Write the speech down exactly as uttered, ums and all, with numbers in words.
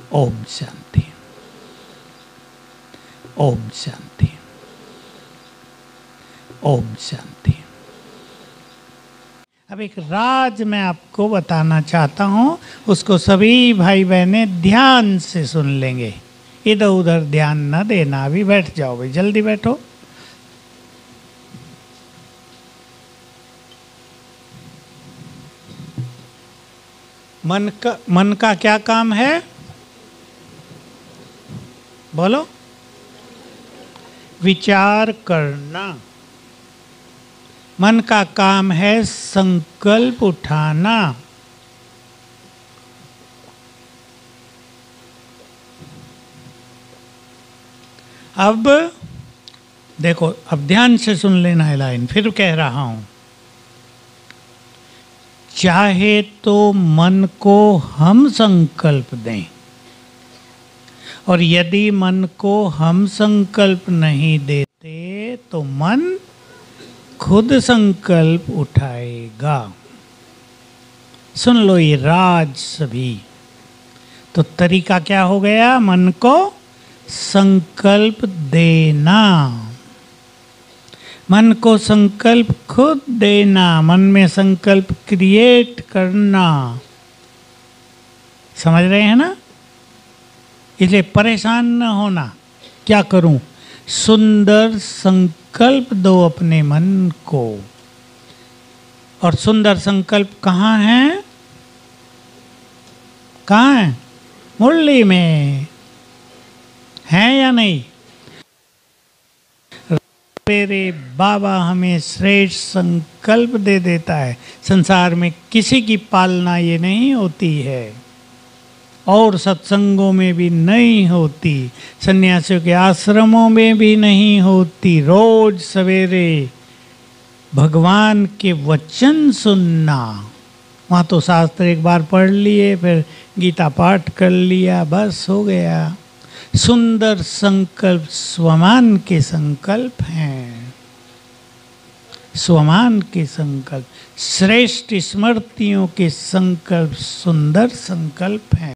ओम शांति। ओम शांति। ओम शांति। अब एक राज मैं आपको बताना चाहता हूं, उसको सभी भाई बहनें ध्यान से सुन लेंगे। इधर उधर ध्यान न देना। अभी बैठ जाओ भाई, जल्दी बैठो। मन का मन का क्या काम है? बोलो। विचार करना। मन का काम है संकल्प उठाना। अब देखो, अब ध्यान से सुन लेना है लाइन, फिर कह रहा हूं। चाहे तो मन को हम संकल्प दें, और यदि मन को हम संकल्प नहीं देते तो मन खुद संकल्प उठाएगा। सुन लो ये राज सभी। तो तरीका क्या हो गया? मन को संकल्प देना, मन को संकल्प खुद देना, मन में संकल्प क्रिएट करना। समझ रहे हैं ना? इसलिए परेशान न होना। क्या करूं? सुंदर संकल्प दो अपने मन को। और सुंदर संकल्प कहाँ है? कहाँ है? मुरली में है या नहीं? मेरे बाबा हमें श्रेष्ठ संकल्प दे देता है। संसार में किसी की पालना ये नहीं होती है, और सत्संगों में भी नहीं होती, सन्यासियों के आश्रमों में भी नहीं होती। रोज सवेरे भगवान के वचन सुनना। वहाँ तो शास्त्र एक बार पढ़ लिए, फिर गीता पाठ कर लिया, बस हो गया। सुंदर संकल्प स्वमान के संकल्प हैं। स्वमान के संकल्प, श्रेष्ठ स्मृतियों के संकल्प सुंदर संकल्प हैं।